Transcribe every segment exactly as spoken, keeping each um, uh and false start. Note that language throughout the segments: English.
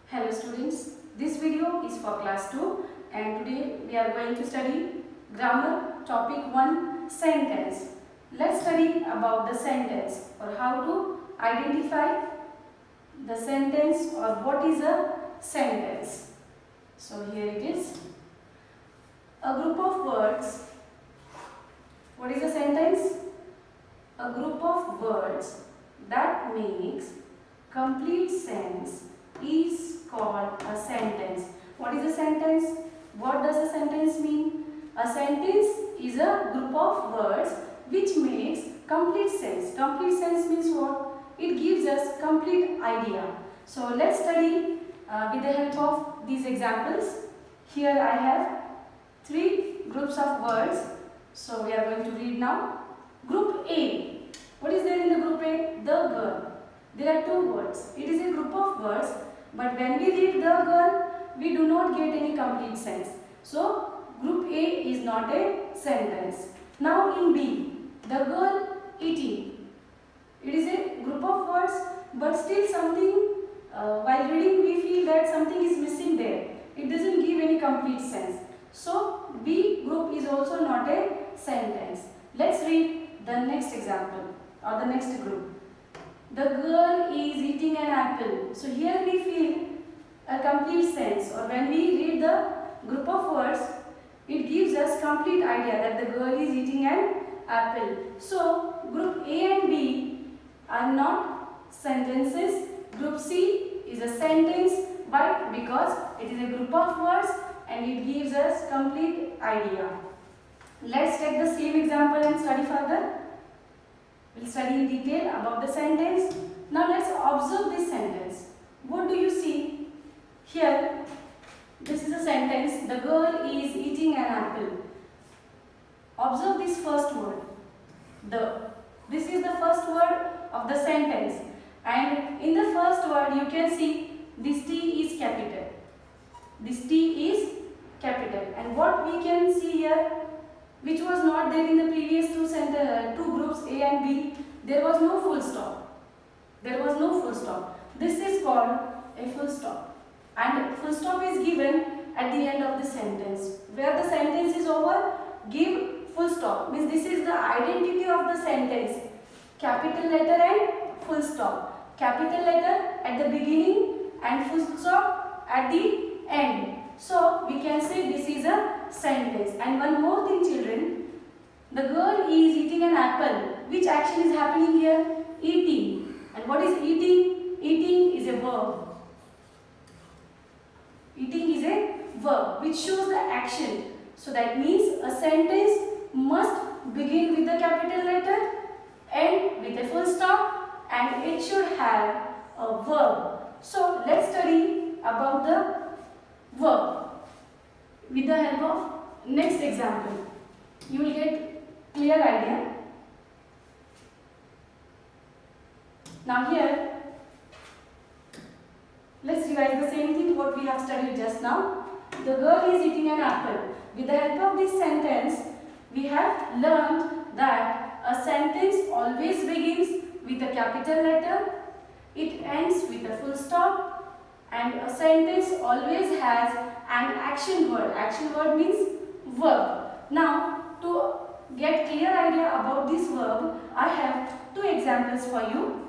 Hello students, this video is for class two and today we are going to study grammar topic one sentence. Let's study about the sentence or how to identify the sentence or what is a sentence. So here it is. A group of words. What is a sentence? A group of words that makes complete sense is called a sentence. What is a sentence? What does a sentence mean? A sentence is a group of words which makes complete sense. Complete sense means what? It gives us complete idea. So let's study uh, with the help of these examples. Here I have three groups of words. So we are going to read now. Group A. What is there in the group A? The girl. There are two words. It is a group of words, but when we read the girl, we do not get any complete sense. So group A is not a sentence. Now in B, the girl eating. It is a group of words, but still something, uh, while reading we feel that something is missing there. It doesn't give any complete sense. So B group is also not a sentence. Let's read the next example or the next group. The girl is eating an apple. So here we feel a complete sense, or when we read the group of words, it gives us complete idea that the girl is eating an apple. So group A and B are not sentences. Group C is a sentence. Why? Because it is a group of words and it gives us complete idea. Let's take the same example and study further. We'll study in detail about the sentence. Now let's observe this sentence. What do you see? Here, this is a sentence. The girl is eating an apple. Observe this first word. The. This is the first word of the sentence. And in the first word, you can see this T is capital. This T is capital. And what we can see here, which was not there in the previous two center, two groups A and B, there was no full stop. There was no full stop. This is called a full stop. And full stop is given at the end of the sentence. Where the sentence is over, give full stop. Means this is the identity of the sentence. Capital letter and full stop. Capital letter at the beginning and full stop at the end. So we can say this is a sentence. And one more thing, children, the girl is eating an apple. Which action is happening here? Eating. And what is eating? Eating is a verb. Eating is a verb which shows the action. So that means a sentence must begin with the capital letter, end with a full stop, and it should have a verb. So let's study about the verb with the help of next example. You will get clear idea. Now here, let's revise the same thing what we have studied just now. The girl is eating an apple. With the help of this sentence, we have learned that a sentence always begins with a capital letter, it ends with a full stop, and a sentence always has an action word. Action word means verb. Now, to get clear idea about this verb, I have two examples for you.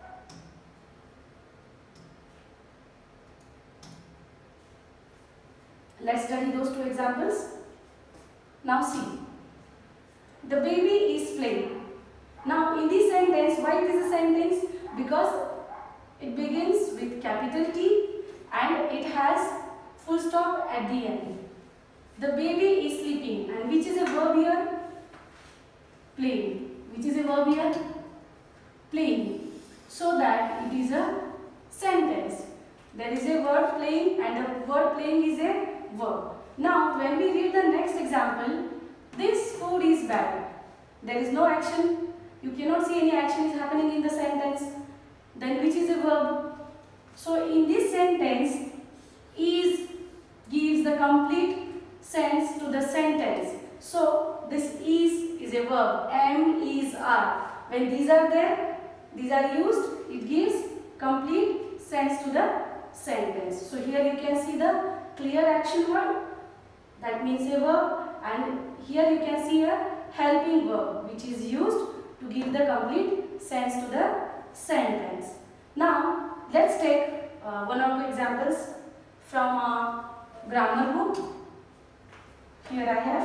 Let's study those two examples. Now see. The baby is playing. Now in this sentence, why it is a sentence? Because it begins with capital T and it has full stop at the end. The baby is sleeping, and which is a verb here? Playing. Which is a verb here? Playing. So that it is a sentence. There is a word playing and the word playing is a verb. Now when we read the next example, this food is bad. There is no action. You cannot see any action is happening in the sentence. Then which is a verb? So in this sentence, is gives the complete sense to the sentence. So this is is a verb. Am, is, are. When these are there, these are used, it gives complete sense to the sentence. So here you can see the clear action word, that means a verb, and here you can see a helping verb which is used to give the complete sense to the sentence. Now let's take uh, one or two examples from a grammar book. Here I have.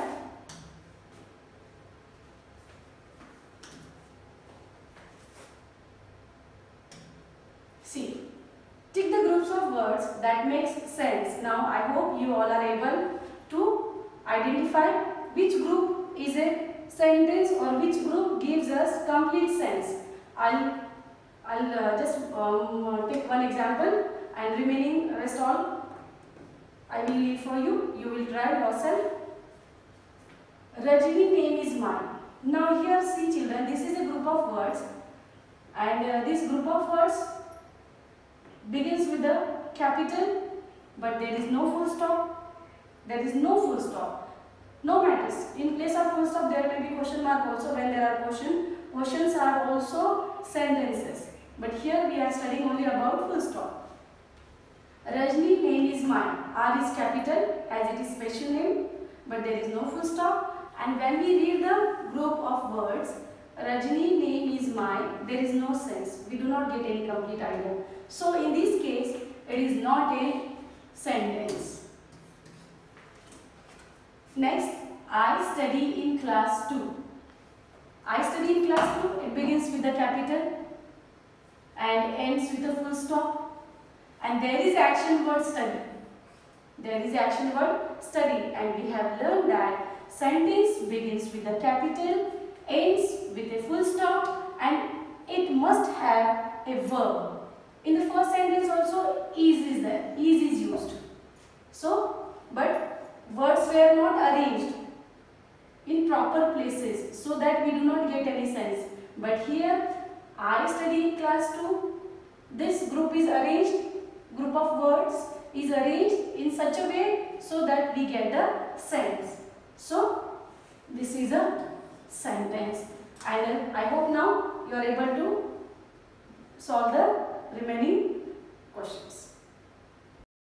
See, tick the groups of words that makes sense. Now I hope you all are able to identify which group is a sentence or which group gives us complete sense. I'll I'll uh, just um, take one example, and remaining rest all I will leave for you. You will try yourself. Rajini name is mine. Now here see children, this is a group of words, and uh, this group of words begins with the capital, but there is no full stop. There is no full stop. No matters. In place of full stop, there may be question mark also when there are question. Questions are also sentences. But here we are studying only about full stop. Rajni name is mine. R is capital as it is special name, but there is no full stop. And when we read the group of words, Rajni name is mine, there is no sense. We do not get any complete idea. So in this case, it is not a sentence. Next, I study in class two. I study in class two, it begins with the capital and ends with a full stop. And there is action word study. There is action word study, and we have learned that sentence begins with a capital, ends with a full stop, and it must have a verb. In the first sentence also is is there, is is used. So, but words were not arranged in proper places so that we do not get any sense. But here, I study in class two. This group is arranged, group of words is arranged in such a way so that we get the sense. So, this is a sentence, and I hope now you are able to solve the remaining questions.